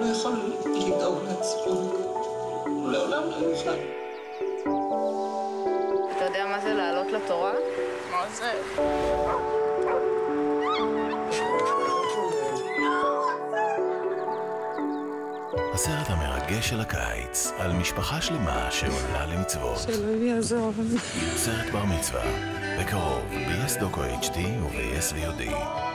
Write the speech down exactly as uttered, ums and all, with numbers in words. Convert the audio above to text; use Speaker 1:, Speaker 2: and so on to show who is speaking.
Speaker 1: יכול לדאוג לעצמו. הוא לעולם לא יוכל.
Speaker 2: אתה יודע מה זה לעלות לתורה?
Speaker 1: מה זה?
Speaker 3: הסרט המרגש של הקיץ על משפחה שלמה שעולה למצוות.
Speaker 1: שאלוהים יעזור.
Speaker 3: סרט בר מצווה, בקרוב ב-יס דוקו אייץ' די וב-יס וי או די.